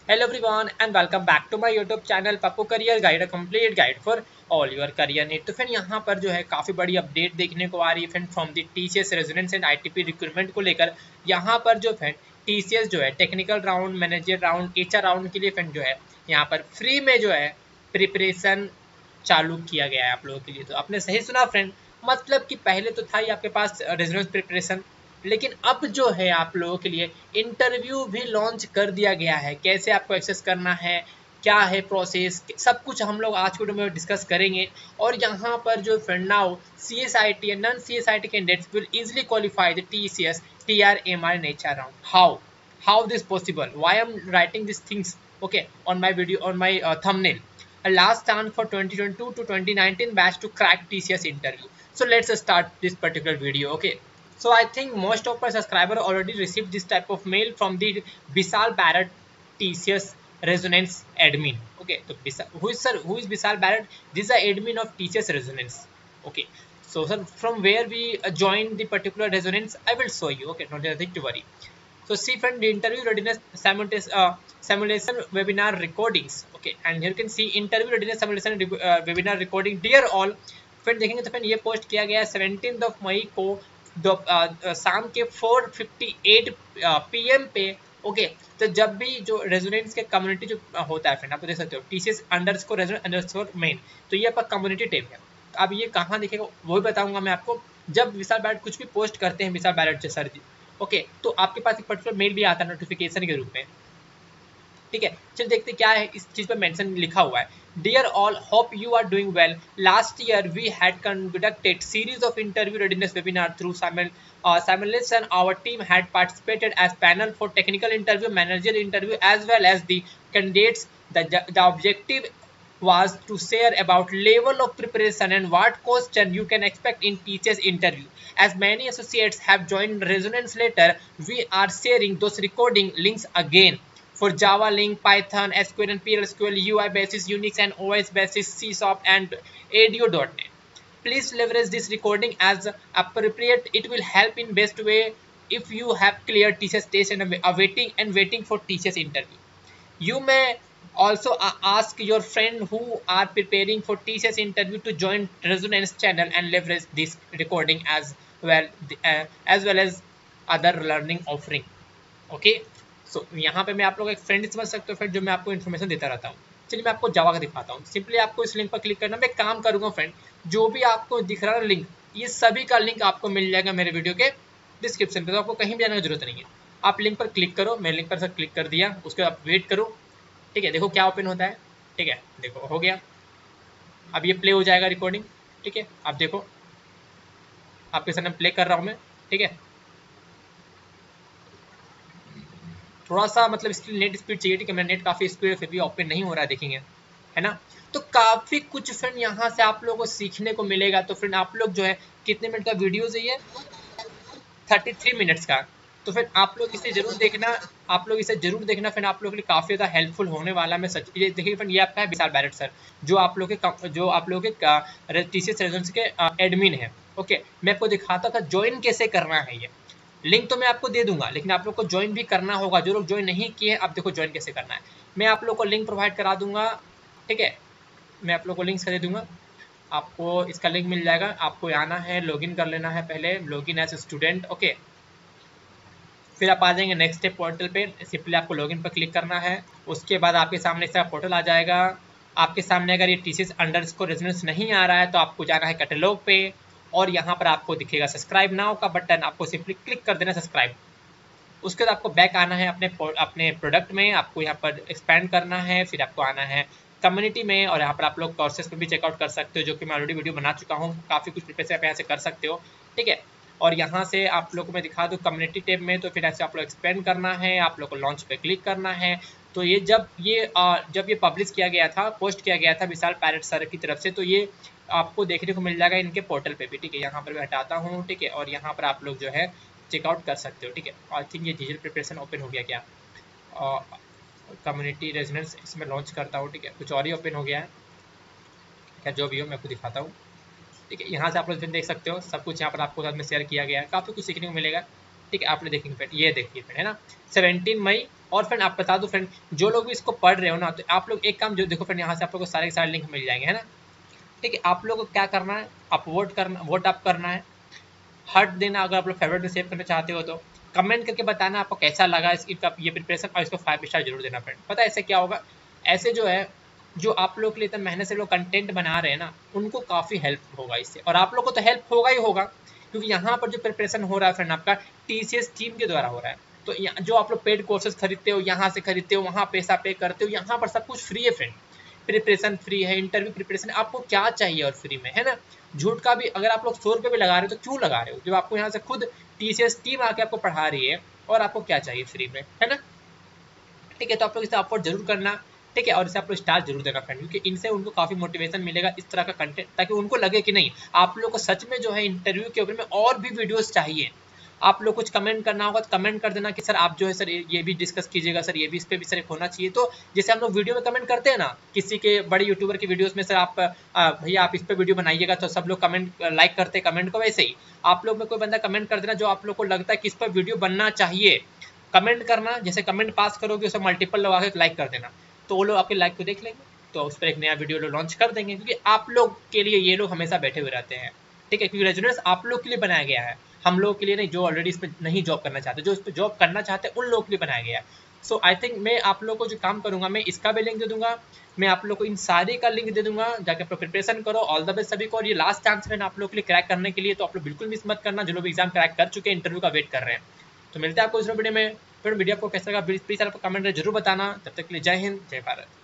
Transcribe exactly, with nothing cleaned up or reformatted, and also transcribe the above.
Hello everyone and welcome back to my YouTube channel Pappu career guide, a complete guide for all your career need. तो फिर यहाँ पर जो है काफ़ी बड़ी अपडेट देखने को आ रही है friend from the TCS residence and ITP recruitment को लेकर। यहाँ पर जो फ्रेंड टीसीएस जो है technical round, manager round, HR round के लिए फ्रेंड जो है यहाँ पर फ्री में जो है प्रिपरेशन चालू किया गया है आप लोगों के लिए। तो आपने सही सुना फ्रेंड, मतलब कि पहले तो था ही आपके पास रेजिडेंस प्रिपरेशन, लेकिन अब जो है आप लोगों के लिए इंटरव्यू भी लॉन्च कर दिया गया है। कैसे आपको एक्सेस करना है, क्या है प्रोसेस, सब कुछ हम लोग आज के वीडियो में डिस्कस करेंगे। और यहाँ पर जो friend now C S I T and non C S I T candidates will easily qualify the T C S, T R, M R and H R round. How how this possible, why I'm writing this things okay on my video, on my thumbnail. A last chance for twenty twenty-two to twenty nineteen batch to crack T C S interview. So let's start this particular video. Okay. So I think most of my subscribers already received this type of mail from the Bisal Barrett T C S Resonance admin. Okay. So Bisal, who is sir? Who is Bisal Barrett? This is the admin of T C S Resonance. Okay. So sir, from where we uh, join the particular resonance, I will show you. Okay. Not nothing to worry. So see friend, the interview readiness simultaneous uh, simulation webinar recordings. Okay, and here you can see interview readiness simulation uh, webinar recording. Dear all friend, देखेंगे तो friend ये post किया गया है seventeen of May को दो uh, शाम के four fifty eight P M पे। ओके, तो जब भी जो रेजोनेंस के कम्युनिटी जो होता है फ्रेंड, आप देख सकते हो TCS underscore resonance underscore main, तो ये आपका कम्युनिटी टेब है। अब ये कहाँ दिखेगा वो भी बताऊंगा मैं आपको। जब विशाल बैरट कुछ भी पोस्ट करते हैं, विशाल बैरट जो सर जी, ओके okay, तो आपके पास एक पर्टिकुलर मेल भी आता है नोटिफिकेशन के रूप में। ठीक है, चलिए देखते क्या है इस चीज पर मेंशन लिखा हुआ है। Dear all, hope you are doing well. Last year we had conducted series of interview readiness webinar through simulation. Our team had participated as panel for technical interview, manager interview as well as the candidates. The, the objective was to share about level of preparation and what question you can expect in teachers interview. As many associates have joined Resonance later, we are sharing those recording links again for Java, Link, Python, S Q L and P L S Q L, U I basis, Unix and O S basis, C sharp and A D O dot net. Please leverage this recording as appropriate. It will help in best way if you have cleared T C S test and awaiting and waiting for T C S interview. You may also ask your friend who are preparing for T C S interview to join Resonance channel and leverage this recording as well uh, as well as other learning offering. Okay, so so, यहाँ पे मैं आप लोग एक friend समझ सकते हो friend, जो मैं आपको इन्फॉर्मेशन देता रहता हूँ। चलिए मैं आपको जावा का दिखाता हूँ। सिंपली आपको इस लिंक पर क्लिक करना। मैं काम करूँगा फ्रेंड, जो भी आपको दिख रहा है लिंक, ये सभी का लिंक आपको मिल जाएगा मेरे वीडियो के डिस्क्रिप्शन पे, तो आपको कहीं भी जाने की जरूरत नहीं है। आप लिंक पर क्लिक करो, मैं लिंक पर से क्लिक कर दिया, उसके बाद वेट करो। ठीक है, देखो क्या ओपन होता है। ठीक है, देखो हो गया। अब ये प्ले हो जाएगा रिकॉर्डिंग। ठीक है, आप देखो आपके सामने प्ले कर रहा हूँ मैं। ठीक है, थोड़ा सा मतलब इसकी नेट स्पीड चाहिए। ठीक है, मेरा नेट काफ़ी स्पीड है, फिर भी ओपन नहीं हो रहा है, देखेंगे है ना। तो काफ़ी कुछ फ्रेंड यहाँ से आप लोगों को सीखने को मिलेगा। तो फ्रेंड आप लोग जो है, कितने मिनट का वीडियो है ये, थर्टी थ्री मिनट्स का। तो फिर आप लोग इसे जरूर देखना, आप लोग इसे जरूर देखना फिर आप लोगों के लिए काफ़ी ज़्यादा हेल्पफुल होने वाला। मैं सच ये देखिए फ्रेंड, ये आपका है विशाल बैरट सर, जो आप लोग के जो आप लोग के टीसीएस रेजिडेंस के एडमिन है। ओके, मैं आपको दिखाता था ज्वाइन कैसे करना है। ये लिंक तो मैं आपको दे दूंगा, लेकिन आप लोग को ज्वाइन भी करना होगा। जो लोग ज्वाइन नहीं किए, आप देखो ज्वाइन कैसे करना है। मैं आप लोग को लिंक प्रोवाइड करा दूंगा। ठीक है, मैं आप लोग को लिंक दे दूंगा, आपको इसका लिंक मिल जाएगा। आपको आना है, लॉगिन कर लेना है पहले, लॉगिन एज स्टूडेंट। ओके, फिर आप आ जाएंगे नेक्स्ट स्टेप पोर्टल पे। सिंपली आपको लॉगिन पर क्लिक करना है। उसके बाद आपके सामने इस तरह पोर्टल आ जाएगा। आपके सामने अगर ये टीसीएस अंडरस्कोर रेजिडेंस नहीं आ रहा है, तो आपको जाना है कैटलॉग पे, और यहाँ पर आपको दिखेगा सब्सक्राइब नाउ का बटन, आपको सिंपली क्लिक कर देना सब्सक्राइब। उसके बाद आपको बैक आना है अपने अपने प्रोडक्ट में, आपको यहाँ पर एक्सपेंड करना है। फिर आपको आना है कम्युनिटी में, और यहाँ पर आप लोग कोर्सेज पर भी चेकआउट कर सकते हो, जो कि मैं ऑलरेडी वीडियो बना चुका हूँ। काफ़ी कुछ प्रिपरेशन आप यहाँ से कर सकते हो। ठीक है, और यहाँ से आप लोग को मैं दिखा दूँ कम्युनिटी टेब में, तो फिर ऐसे आप लोग एक्सपेंड करना है, आप लोग को लॉन्च पे क्लिक करना है। तो ये जब ये जब ये पब्लिश किया गया था, पोस्ट किया गया था विशाल बैरट सर की तरफ से, तो ये आपको देखने को मिल जाएगा इनके पोर्टल पे भी। ठीक है, यहाँ पर मैं हटाता हूँ। ठीक है, और यहाँ पर आप लोग जो है चेकआउट कर सकते हो। ठीक है, आई थिंक ये डिजिटल प्रिपरेशन ओपन हो गया क्या, कम्युनिटी रेजिडेंस इसमें लॉन्च करता हूँ। ठीक है, कुछ और ही ओपन हो गया है क्या, जो भी हो मैं आपको दिखाता हूँ। ठीक है, यहाँ से आप लोग देख सकते हो सब कुछ यहाँ पर आपको साथ में शेयर किया गया है। काफ़ी कुछ सीखने को मिलेगा। ठीक है, आप लोग देखेंगे फ्रेंड, ये देखिए फ्रेंड, है ना, सेवनटीन मई। और फ्रेंड आप बता दो फ्रेंड, जो लोग भी इसको पढ़ रहे हो ना, तो आप लोग एक काम जो देखो फ्रेंड, यहाँ से आप लोग को सारे के सारे लिंक मिल जाएंगे, है ना, ठीक है। आप लोग को क्या करना है, आप वोट करना, वोट आप करना है, हट देना, अगर आप लोग फेवरेट में सेव करना चाहते हो तो कमेंट करके बताना आपको कैसा लगा इसका ये प्रिपरेशन, और इसको फाइव स्टार जरूर देना फ्रेंड। पता है ऐसे क्या होगा, ऐसे जो है जो आप लोग के लिए इतना मेहनत से लोग कंटेंट बना रहे हैं ना, उनको काफ़ी हेल्प होगा इससे, और आप लोग को तो हेल्प होगा ही होगा, क्योंकि यहाँ पर जो प्रिपरेशन हो रहा है फ्रेंड आपका टीसीएस टीम के द्वारा हो रहा है। तो जो आप लोग पेड कोर्सेज खरीदते हो, यहाँ से खरीदते हो, वहाँ पैसा पे करते हो, यहाँ पर सब कुछ फ्री है फ्रेंड, प्रिपरेशन फ्री है, इंटरव्यू प्रिपरेशन आपको क्या चाहिए और फ्री में, है ना। झूठ का भी अगर आप लोग सौ रुपये भी लगा रहे हो तो क्यों लगा रहे हो, जब आपको यहाँ से खुद टीसीएस टीम आके आपको पढ़ा रही है, और आपको क्या चाहिए फ्री में, है ना, ठीक है। तो आप लोग इसे अफोर्ड जरूर करना, ठीक है, और इसे आप लोग स्टार जरूर देना फ्रेंड, क्योंकि इनसे उनको काफ़ी मोटिवेशन मिलेगा इस तरह का कंटेंट, ताकि उनको लगे कि नहीं आप लोग को सच में जो है इंटरव्यू के ऊपर में और भी वीडियोस चाहिए। आप लोग कुछ कमेंट करना होगा तो कमेंट कर देना कि सर आप जो है सर ये भी डिस्कस कीजिएगा, सर ये भी इस पर भी सर एक होना चाहिए। तो जैसे हम लोग वीडियो में कमेंट करते हैं ना, किसी के बड़े यूट्यूबर की वीडियोस में सर आप भैया आप इस पर वीडियो बनाइएगा, तो सब लोग कमेंट लाइक करते हैं कमेंट को, वैसे ही आप लोग में कोई बंदा कमेंट कर देना जो आप लोग को लगता है कि इस पर वीडियो बनना चाहिए, कमेंट करना, जैसे कमेंट पास करोगे उसे मल्टीपल लगा के लाइक कर देना, तो वो लोग आपके लाइक को देख लेंगे, तो उस पर एक नया वीडियो लोग लॉन्च कर देंगे, क्योंकि आप लोग के लिए ये लोग हमेशा बैठे हुए रहते हैं, ठीक है, क्योंकि रेजुनेंस आप लोग के लिए बनाया गया है, हम लोग के लिए नहीं, जो ऑलरेडी इस पर नहीं जॉब करना चाहते, जो इस पर जॉब करना चाहते हैं उन लोगों के लिए बनाया गया है। सो आई थिंक मैं आप लोग को जो काम करूंगा, मैं इसका भी लिंक दे दूंगा, मैं आप लोग को इन सारे का लिंक दे दूंगा, जाके आप लोग प्रिपरेशन करो। ऑल द बेस्ट सभी को, और ये लास्ट चांस है आप लोग के लिए क्रैक करने के लिए, तो आप लोग बिल्कुल मिस मत करना, जो लोग एग्जाम क्रैक कर चुके हैं, इंटरव्यू का वेट कर रहे हैं। तो मिलते हैं आपको इस वीडियो में, फिर वीडियो आपको कैसा लगा प्लीज आपको कमेंट में जरूर बताना। तब तक के लिए जय हिंद, जय भारत।